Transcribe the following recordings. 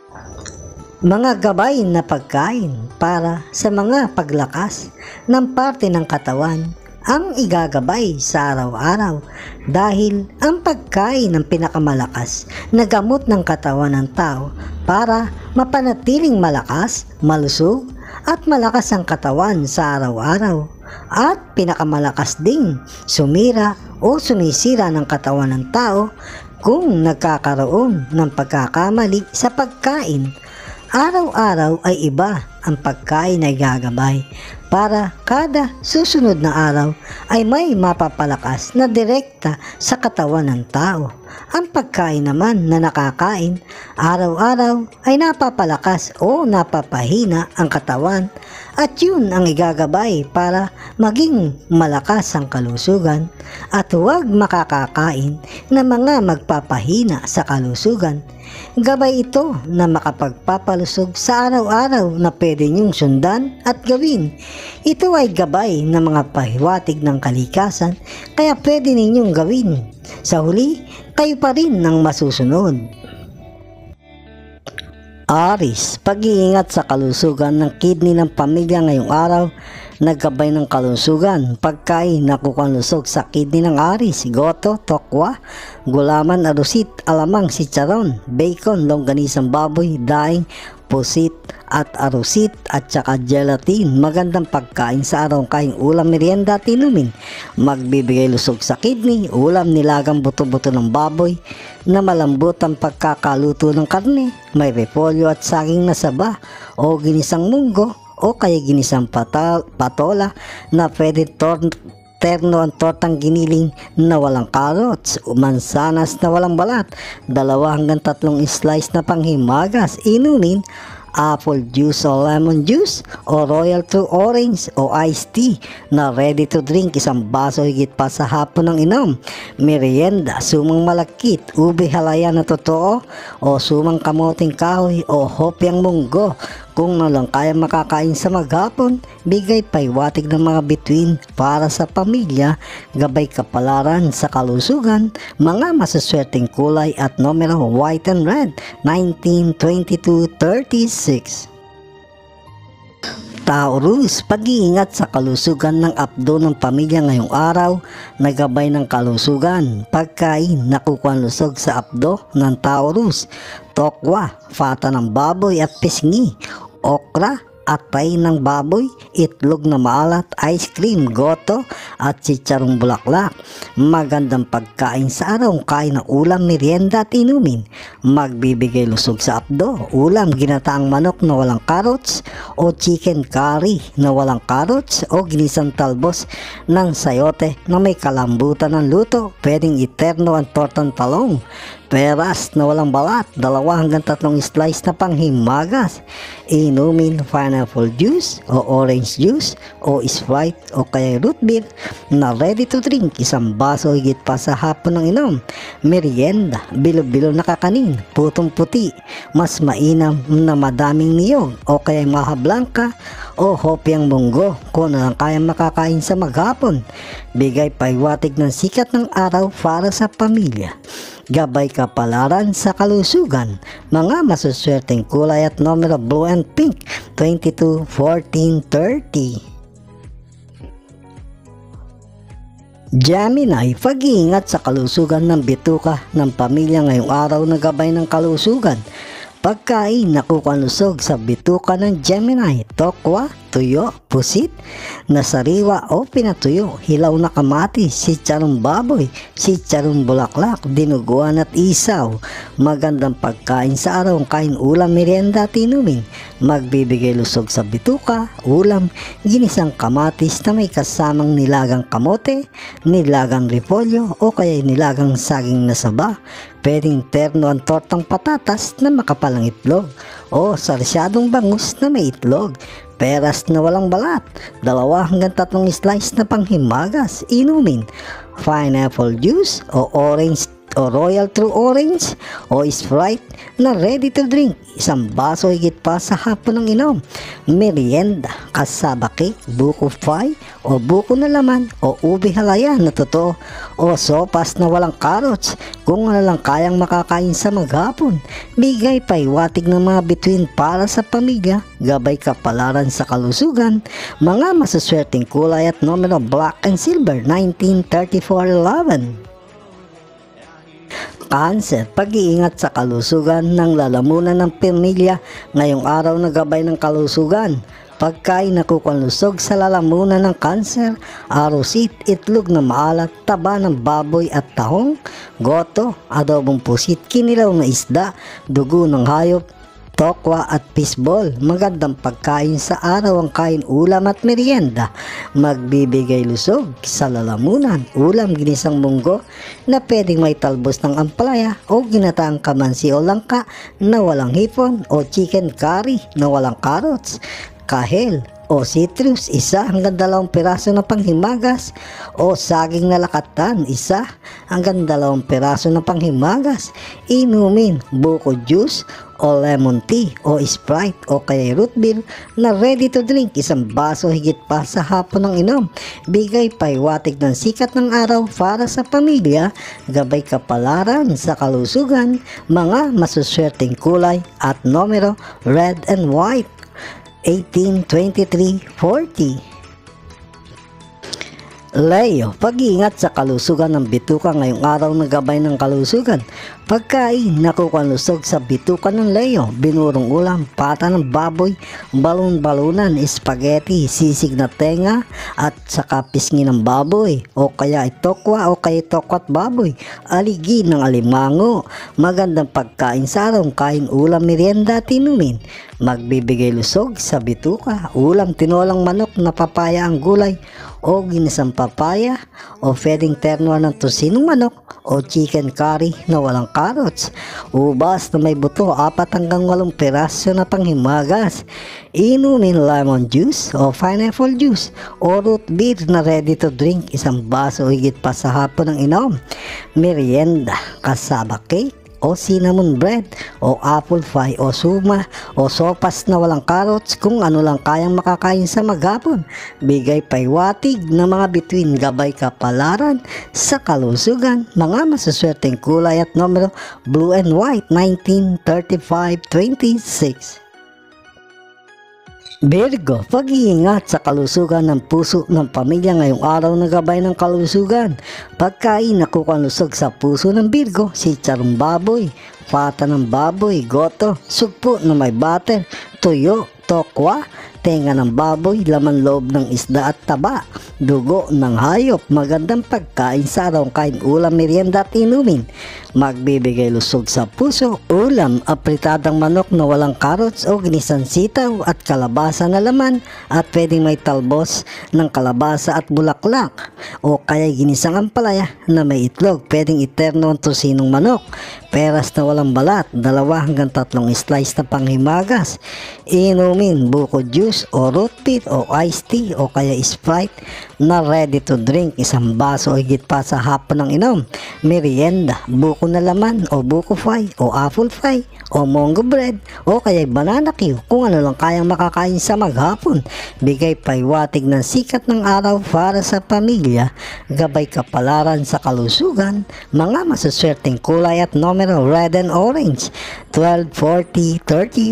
Mga gabay na pagkain para sa mga paglakas ng parte ng katawan ang igagabay sa araw-araw dahil ang pagkain ng pinakamalakas na gamot ng katawan ng tao para mapanatiling malakas, malusog at malakas ang katawan sa araw-araw at pinakamalakas ding sumira o sumisira ng katawan ng tao kung nagkakaroon ng pagkakamali sa pagkain. Araw-araw ay iba ang pagkain na igagabay para kada susunod na araw ay may mapapalakas na direkta sa katawan ng tao. Ang pagkain naman na nakakain araw-araw ay napapalakas o napapahina ang katawan at yun ang igagabay para maging malakas ang kalusugan at huwag makakakain na mga magpapahina sa kalusugan. Gabay ito na makapagpapalusog sa araw-araw na pwede niyong sundan at gawin. Ito ay gabay na mga pahiwatig ng kalikasan kaya pwede ninyong gawin. Sa huli, kayo pa rin ang masusunod. Aris, pag-iingat sa kalusugan ng kidney ng pamilya ngayong araw. Naggabay ng kalusugan, pagkain na kukalusog sa kidney ng Aris, goto, tokwa, gulaman, arusit, alamang, sitsaron, bacon, longganisang baboy, daing, pusit at arusit at saka gelatin. Magandang pagkain sa araw kaing ulam, merienda at inumin. Magbibigay lusog sa kidney, ulam, nilagang buto-buto ng baboy na malambot ang pagkakaluto ng karne, may repolyo at saging na saba o ginisang munggo o kaya ginisang patola na pwede terno ang tortang giniling na walang carrots o mansanas na walang balat, 2 hanggang 3 slice na panghimagas. Inumin apple juice o lemon juice o royal true orange o iced tea na ready to drink, 1 baso higit pa sa hapon ng inom. Merienda, sumang malakit, ube halaya na totoo o sumang kamoting kahoy o hopyang munggo. Kung nalang kaya makakain sa maghapon, bigay paiwatig ng mga bituin para sa pamilya, gabay kapalaran sa kalusugan, mga masaswerteng kulay at numero white and red, 19, 22, 36. Taurus, pag-iingat sa kalusugan ng abdo ng pamilya ngayong araw, nagabay ng kalusugan, pagkain na kukulusog sa abdo ng Taurus, tokwa, fata ng baboy at pisngi, okra, atay ng baboy, itlog na maalat, ice cream, goto at chicharong bulaklak. Magandang pagkain sa araw, kain ng ulam, merienda at inumin. Magbibigay lusog sa abdo, ulam, ginataang manok na walang carrots o chicken curry na walang carrots o ginisang talbos ng sayote na may kalambutan ng luto. Pwedeng iterno ang tortang talong, peras na walang balat, 2 hanggang 3 slice na panghimagas. Inumin pineapple juice o orange juice o Sprite o kaya root beer na ready to drink, 1 baso higit pa sa hapon ng inom. Merienda, bilo-bilo na kakanin, putong puti, mas mainam na madaming niyog o kaya maha blanca o hopyang munggo kung na kaya makakain sa maghapon. Bigay paiwatig ng sikat ng araw para sa pamilya. Gabay kapalaran sa kalusugan, mga masuswerteng kulay at numero blue and pink, 22, 14, 30. Gemini, pag-iingat sa kalusugan ng bituka ng pamilya ngayong araw na gabay ng kalusugan. Pagkain na kukalusog sa bituka ng Gemini, tokwa, tuyo, pusit, na sariwa o pinatuyo, hilaw na kamatis, sitsarong baboy, sitsarong bulaklak, dinuguan at isaw. Magandang pagkain sa araw, kain ulam, merienda at inumin. Magbibigay lusog sa bituka, ulam, ginisang kamatis na may kasamang nilagang kamote, nilagang repolyo o kaya nilagang saging na saba. Pwedeng terno ang tortang patatas na makapalang itlog o sarsyadong bangus na may itlog. Peras na walang balat, 2 hanggang 3 slice na panghimagas. Inumin pineapple juice o orange o Royal True Orange o Sprite na ready to drink, isang baso higit pa sa hapon ng inom, merienda, kasaba cake, buko pie o buko na laman o ubi halaya na totoo o sopas na walang carrots kung ano lang kayang makakain sa maghapon. Bigay paiwatig ng mga bituin para sa pamilya, gabay kapalaran sa kalusugan, mga masuswerteng kulay at numero black and silver 193411. Cancer, pag-iingat sa kalusugan ng lalamunan ng pamilya ngayong araw na gabay ng kalusugan. Pagkain na kukunlusog sa lalamunan ng Cancer, arosit, itlog na maalat, taba ng baboy at tahong, goto, adobong pusit, kinilaw na isda, dugo ng hayop, tokwa at fishball. Magandang pagkain sa araw ang kain ulam at merienda. Magbibigay lusog sa lalamunan, ulam ginisang munggo na pwedeng may talbos ng ampalaya o ginataang kamansi o langka na walang hipon o chicken curry na walang carrots, kahel o citrus, isa hanggang 2 piraso na panghimagas o saging na lakatan, isa hanggang 2 piraso na panghimagas. Inumin buko juice o lemon tea o Sprite o kaya root beer na ready to drink, isang baso higit pa sa hapon ng inom. Bigay paiwatig ng sikat ng araw para sa pamilya, gabay kapalaran sa kalusugan, mga masuswerteng kulay at numero red and white 18, 23, 40. Leo, pag-iingat sa kalusugan ng bituka ngayong araw na gabay ng kalusugan. Pagkain na kukunlusog sa bituka ng Leo, binurong ulam, pata ng baboy, balon-balunan, spaghetti, sisig na tenga at saka pisngi ng baboy o kaya tokwa o kaya tokwat baboy, aligi ng alimango. Magandang pagkain sa araw, kain ulam, merienda at inumin. Magbibigay lusog sa bituka, ulam, tinolang manok na papaya ang gulay o ginisang papaya o pwedeng ternuan ng tosinong manok o chicken curry na walang carrots, ubas na may buto, 4 hanggang 8 piraso na panghimagas. Inumin lemon juice o pineapple juice o root beer na ready to drink, isang baso higit pa sa hapon ng inom. Merienda, kasaba cake o cinnamon bread o apple pie o suma o sopas na walang carrots kung ano lang kayang makakain sa maghapon. Bigay paiwatig ng mga bituin, gabay kapalaran sa kalusugan, mga masuswerteng kulay at numero blue and white 19, 35, 26. Virgo, pag-iingat sa kalusugan ng puso ng pamilya ngayong araw na gabay ng kalusugan. Pagkain na kukunlusog sa puso ng Virgo, sitsarong baboy, pata ng baboy, goto, sugpo na may butter, tuyo, tokwa, tenga ng baboy, laman loob ng isda at taba, dugo ng hayop. Magandang pagkain sa araw, kain ulam, merienda at inumin. Magbibigay lusog sa puso, ulam, apritadang manok na walang carrots o ginisang sitaw at kalabasa na laman at pwedeng may talbos ng kalabasa at bulaklak o kaya ginisang ampalaya na may itlog, pwedeng iterno ang tosinong manok, peras na walang balat, 2 hanggang 3 slice na panghimagas. Inumin buko juice o root beer o iced tea o kaya Sprite na ready to drink, isang baso higit pa sa hapon ng inom. Merienda, buko na laman o buko pie o apple pie o mango bread o kaya banana cue kung ano lang kayang makakain sa maghapon. Bigay paiwatig ng sikat ng araw para sa pamilya, gabay kapalaran sa kalusugan, mga masuswerteng kulay at numero red and orange 12, 40,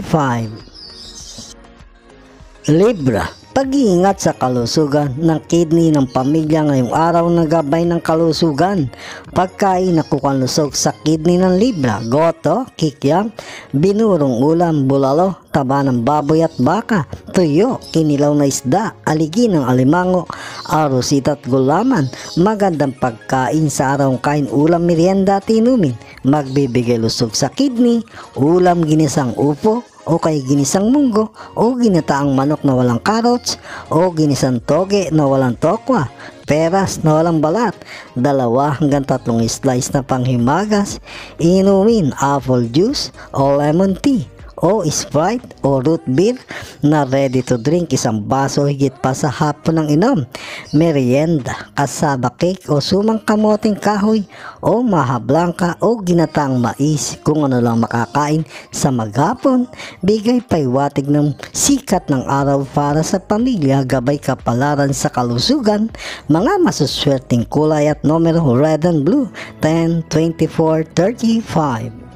35. Libra, pag-iingat sa kalusugan ng kidney ng pamilya ngayong araw na gabay ng kalusugan. Pagkain na kukunlusog sa kidney ng Libra, goto, kikyam, binurong ulam, bulalo, taba ng baboy at baka, tuyo, kinilaw na isda, aligi ng alimango, arosit at gulaman. Magandang pagkain sa araw, kain ulam, merienda at inumin. Magbibigay lusog sa kidney, ulam, ginisang upo o kay ginisang munggo o ginataang manok na walang carrots o ginisang toge na walang tokwa, peras na walang balat, 2 hanggang 3 slice na panghimagas. Inumin apple juice o lemon tea o Sprite o root beer na ready to drink, isang baso higit pa sa hapon ng inom, merienda, kasaba cake o sumang kamoting kahoy o maha blanca o ginataang mais, kung ano lang makakain sa maghapon, bigay paiwatig ng sikat ng araw para sa pamilya, gabay kapalaran sa kalusugan, mga masuswerteng kulay at numero red and blue, 10, 24, 35.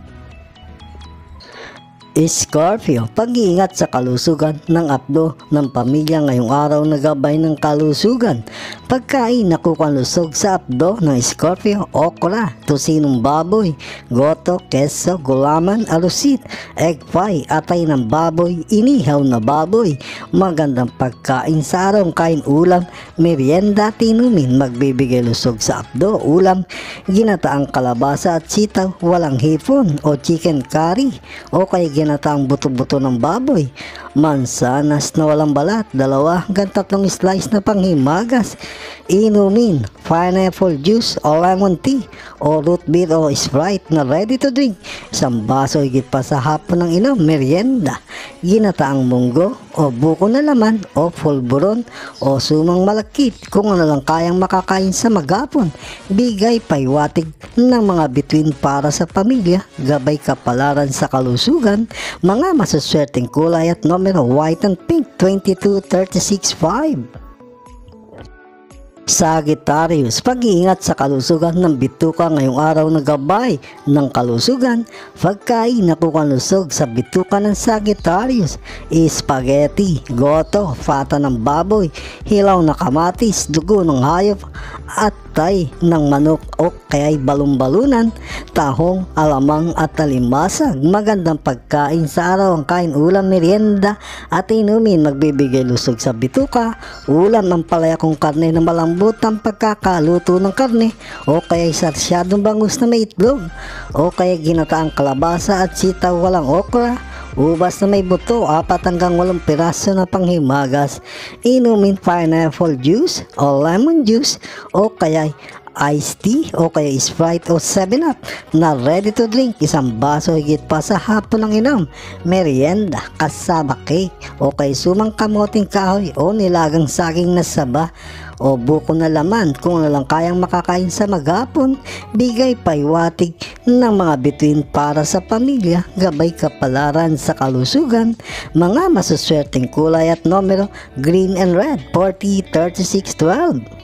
Scorpio, pag-iingat sa kalusugan ng apdo ng pamilya ngayong araw na gabay ng kalusugan. Pagkain na kukalusog sa apdo ng Scorpio, okra, tosinong baboy, goto, keso, gulaman, alusit, egg pie, atay ng baboy, inihaw na baboy. Magandang pagkain sa araw, kain ulam, merienda, tinumin, magbibigay lusog sa apdo, ulam, ginataang kalabasa at sitaw, walang hipon o chicken curry, o kaya ginataang buto-buto ng baboy, mansanas na walang balat, 2 hanggang 3 slice na panghimagas, inumin, pineapple juice o lemon tea o root beer o Sprite na ready to drink, isang baso higit pa sa hapon ng inom, merienda, ginataang munggo o buko na laman o pulburon o sumang malakit, kung ano lang kayang makakain sa maghapon, bigay paiwatig ng mga bituin para sa pamilya, gabay kapalaran sa kalusugan, mga masuswerteng kulay at numero white and pink, 22, 36, 5. Sagittarius, pag-iingat sa kalusugan ng bituka ngayong araw na gabay ng kalusugan. Pagkain na kukalusog sa bituka ng Sagittarius, spaghetti, goto, fata ng baboy, hilaw na kamatis, dugo ng hayop, atay ng manok o kaya'y balon-balunan, tahong, alamang at talimasag. Magandang pagkain sa araw, ang kain ulam, merienda at inumin, magbibigay lusog sa bituka, ulam ng palayakong karne na malambutang pagkakaluto ng karne o kaya'y sarsyadong bangus na may itlog o kaya ginataang kalabasa at sitaw, walang okra, ubas na may buto, 4 hanggang 8 piraso na panghimagas, inumin pineapple juice o lemon juice o kaya iced tea o kaya Sprite o 7-Up na ready to drink, isang baso higit pa sa hapon ng inom, merienda, kasaba cake o kaya sumang kamoting kahoy o nilagang saging na saba o buko na laman, kung ano lang kayang makakain sa maghapon, bigay paiwatig ng mga bituin para sa pamilya, gabay kapalaran sa kalusugan, mga masuswerteng kulay at numero green and red, 40, 36, 12.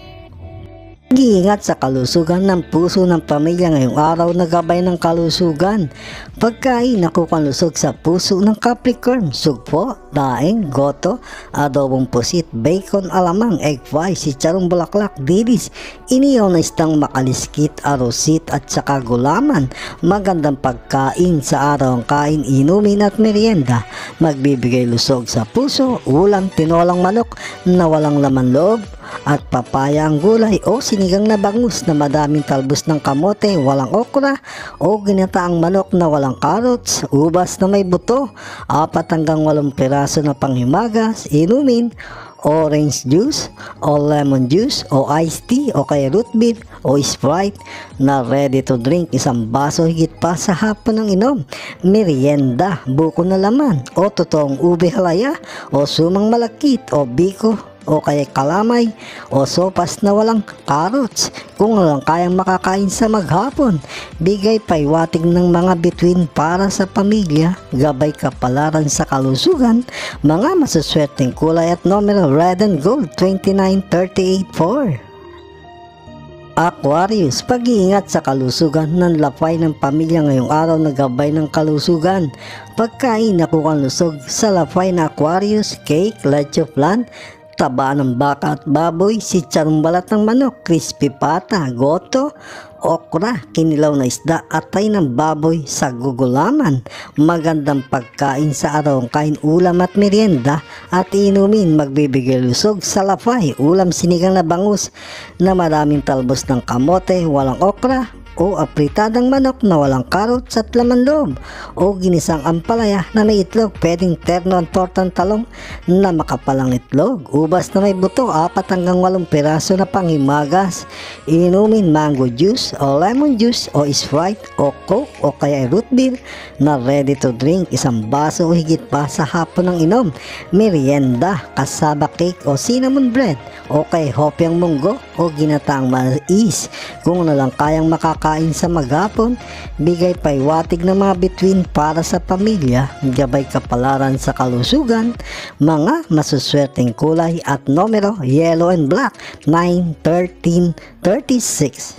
Pag-iingat sa kalusugan ng puso ng pamilya ngayong araw na gabay ng kalusugan. Pagkain na kukalusog sa puso ng Capricorn, sugpo, daing, goto, adobong pusit, bacon, alamang, egg pie, sitsarong bulaklak, dilis, inihaw na istang makaliskit, arosit at saka gulaman. Magandang pagkain sa araw, ang kain, inumin at merienda, magbibigay lusog sa puso, ulam, tinolang manok na walang laman loob, at papaya ang gulay o sinigang na bangus na madaming talbos ng kamote, walang okra o ginataang manok na walang carrots, ubas na may buto, 4 hanggang 8 piraso na panghimagas, inumin, orange juice o lemon juice o iced tea o kaya root beer o Sprite na ready to drink, isang baso higit pa sa hapon ng inom, merienda, buko na laman o totoong ube halaya o sumang malakit o biko o kaya kalamay o sopas na walang carrots, kung lang kayang makakain sa maghapon, bigay paiwatig ng mga bituin para sa pamilya, gabay kapalaran sa kalusugan, mga masuswerteng kulay at numero red and gold, 29, 38, 4. Aquarius, pag-iingat sa kalusugan ng lapay ng pamilya ngayong araw na gabay ng kalusugan. Pagkain na kukalusog sa lapay na Aquarius, cake, leche flan, taba ng baka at baboy, sitsarong balat ng manok, crispy pata, goto, okra, kinilaw na isda, atay ng baboy sa gugulaman. Magandang pagkain sa araw, kain ulam at merienda at inumin, magbibigay lusog sa lapay, ulam, sinigang na bangus na maraming talbos ng kamote, walang okra o apritadang manok na walang carrots at laman loob, o ginisang ampalaya na may itlog. Pwedeng terno ang tortang talong na makapalang itlog, ubas na may buto, 4 hanggang 8 piraso na panghimagas. Inumin mango juice o lemon juice o Sprite o Coke o kaya root beer na ready to drink, 1 baso o higit pa sa hapon ng inom. Merienda, kasaba cake o cinnamon bread o kay hopyang munggo o ginataang mais. Kung ano lang kayang makakain sa maghapon, bigay paiwatig ng mga bituin para sa pamilya, gabay kapalaran sa kalusugan, mga masuswerteng kulay at numero, yellow and black, 9, 13, 36.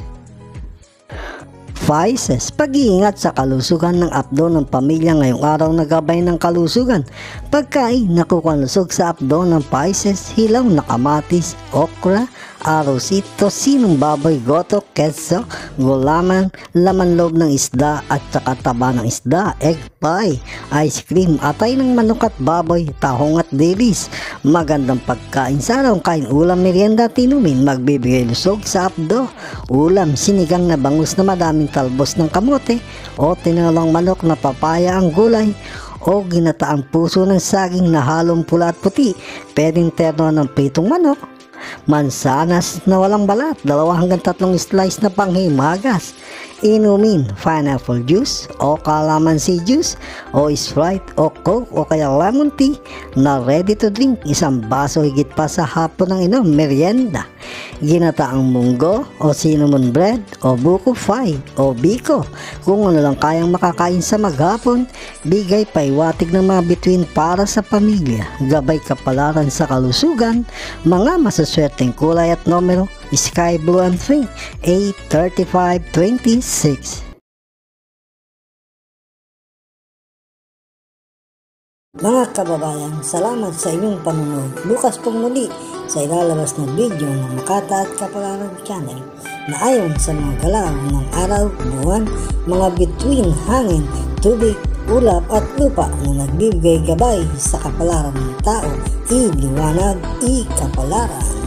Vices, pag-iingat sa kalusugan ng apdo ng pamilya ngayong araw na gabay ng kalusugan. Pagkain na kukalusog sa apdo ng Pisces, hilaw na kamatis, okra, arosit, tosinong baboy, goto, queso, gulaman, laman loob ng isda at saka taba ng isda, egg pie, ice cream, atay ng manok at baboy, tahong at dilis. Magandang pagkain sa araw, kain ulam, merienda, tinumin, magbibigay lusog sa apdo. Ulam, sinigang na bangus na madaming talbos ng kamote o tinalang manok na papaya ang gulay o ginataang puso ng saging na halong pula at puti. Pwedeng terno ng pritong manok, mansanas na walang balat, 2 hanggang 3 slice na panghimagas. Inumin pineapple juice o calamansi juice o Sprite o Coke o kaya lemon tea na ready to drink, 1 baso higit pa sa hapon ng inom. Merienda, ginataang munggo o cinnamon bread o buko pie o biko. Kung ano lang kayang makakain sa maghapon, bigay paiwatig ng mga bituin para sa pamilya, gabay kapalaran sa kalusugan, mga masuswerteng kulay at numero, sky blue and pink, 8, 35, 26. Mga kababayan, salamat sa inyong panunood. Bukas pong muli sa ilalabas na video ng Makata at Kapalaran Channel na ayon sa mga galaw ng araw, buwan, mga bituin, hangin, tubig, ulap at lupa na nagbibigay gabay sa kapalaran ng tao. Iliwanag, ikapalaran.